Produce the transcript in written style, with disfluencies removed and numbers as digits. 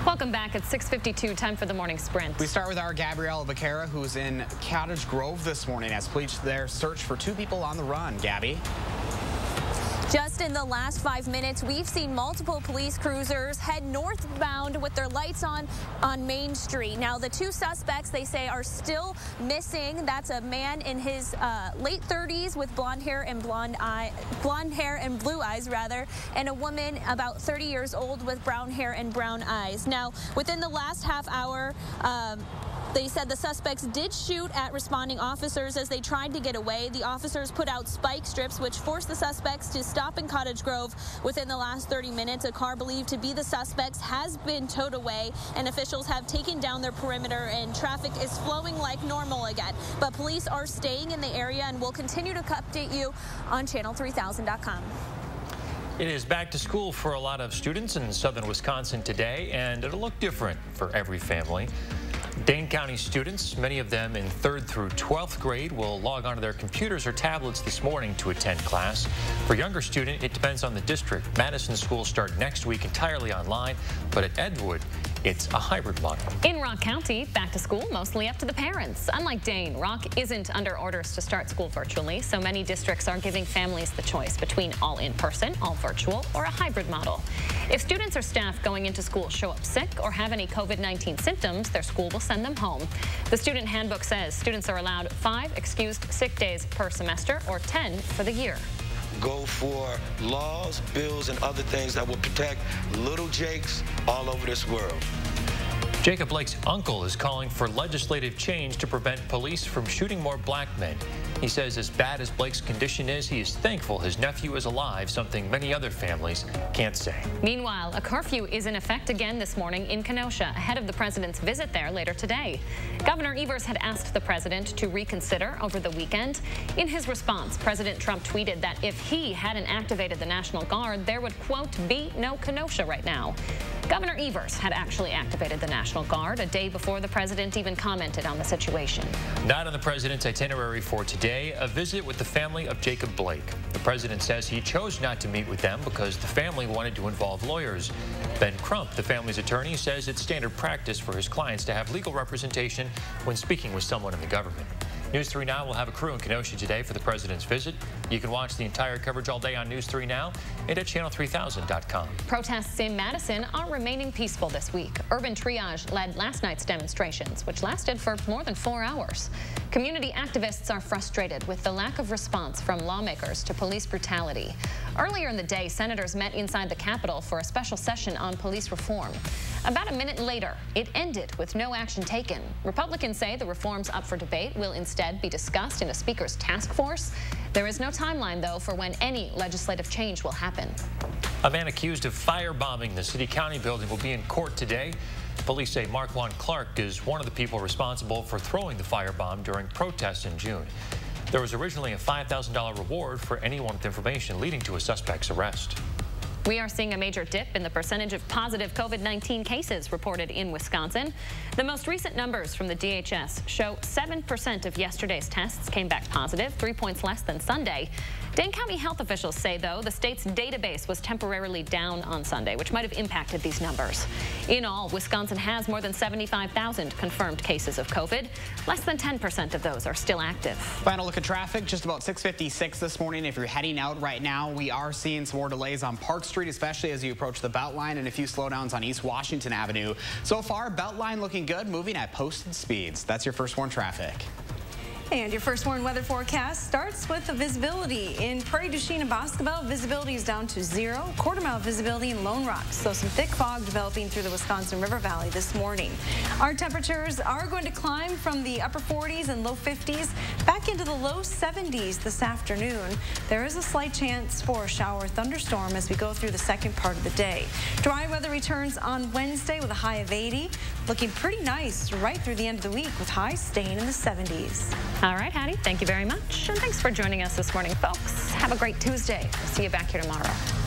Welcome back at 6:52, time for the morning sprint. We start with our Gabrielle Vaquera, who's in Cottage Grove this morning as police there search for two people on the run. Gabby? Just in the last 5 minutes, we've seen multiple police cruisers head northbound with their lights on Main Street. Now, the two suspects, they say, are still missing. That's a man in his late 30s with blonde hair and blue eyes, rather, and a woman about 30 years old with brown hair and brown eyes. Now, within the last half hour, they said the suspects did shoot at responding officers as they tried to get away. The officers put out spike strips, which forced the suspects to stop in Cottage Grove within the last 30 minutes. A car believed to be the suspects has been towed away, and officials have taken down their perimeter, and traffic is flowing like normal again. But police are staying in the area and will continue to update you on channel3000.com. It is back to school for a lot of students in southern Wisconsin today, and it'll look different for every family. Dane County students, many of them in 3rd through 12th grade, will log onto their computers or tablets this morning to attend class. For younger students, it depends on the district. Madison schools start next week entirely online, but at Edgewood, it's a hybrid model. In Rock County, back to school mostly up to the parents. Unlike Dane, Rock isn't under orders to start school virtually, so many districts are giving families the choice between all in-person, all virtual, or a hybrid model. If students or staff going into school show up sick or have any COVID-19 symptoms, their school will send them home. The student handbook says students are allowed 5 excused sick days per semester or 10 for the year. Go for laws, bills, and other things that will protect little Jakes all over this world. Jacob Blake's uncle is calling for legislative change to prevent police from shooting more black men. He says as bad as Blake's condition is, he is thankful his nephew is alive, something many other families can't say. Meanwhile, a curfew is in effect again this morning in Kenosha, ahead of the president's visit there later today. Governor Evers had asked the president to reconsider over the weekend. In his response, President Trump tweeted that if he hadn't activated the National Guard, there would, quote, be no Kenosha right now. Governor Evers had actually activated the National Guard a day before the president even commented on the situation. Not on the president's itinerary for today, a visit with the family of Jacob Blake. The president says he chose not to meet with them because the family wanted to involve lawyers. Ben Crump, the family's attorney, says it's standard practice for his clients to have legal representation when speaking with someone in the government. News 3 Now will have a crew in Kenosha today for the president's visit. You can watch the entire coverage all day on News 3 Now and at channel3000.com. Protests in Madison are remaining peaceful this week. Urban Triage led last night's demonstrations, which lasted for more than 4 hours. Community activists are frustrated with the lack of response from lawmakers to police brutality. Earlier in the day, senators met inside the Capitol for a special session on police reform. About a minute later, it ended with no action taken. Republicans say the reforms up for debate will instead be discussed in a speaker's task force. There is no timeline, though, for when any legislative change will happen. A man accused of firebombing the city-county building will be in court today. Police say Marquand Clark is one of the people responsible for throwing the firebomb during protests in June. There was originally a $5,000 reward for anyone with information leading to a suspect's arrest. We are seeing a major dip in the percentage of positive COVID-19 cases reported in Wisconsin. The most recent numbers from the DHS show 7% of yesterday's tests came back positive, 3 points less than Sunday. Dane County health officials say, though, the state's database was temporarily down on Sunday, which might have impacted these numbers. In all, Wisconsin has more than 75,000 confirmed cases of COVID. Less than 10% of those are still active. Final look at traffic, just about 6:56 this morning. If you're heading out right now, we are seeing some more delays on Park Street, especially as you approach the Beltline, and a few slowdowns on East Washington Avenue. So far, Beltline looking good, moving at posted speeds. That's your First Warn traffic. And your First Warn weather forecast starts with the visibility. In Prairie du Chien and Boscobel, visibility is down to 0. Quarter-mile visibility in Lone Rock. So some thick fog developing through the Wisconsin River Valley this morning. Our temperatures are going to climb from the upper 40s and low 50s back into the low 70s this afternoon. There is a slight chance for a shower thunderstorm as we go through the second part of the day. Dry weather returns on Wednesday with a high of 80. Looking pretty nice right through the end of the week with highs staying in the 70s. All right, Hattie, thank you very much. And thanks for joining us this morning, folks. Have a great Tuesday. We'll see you back here tomorrow.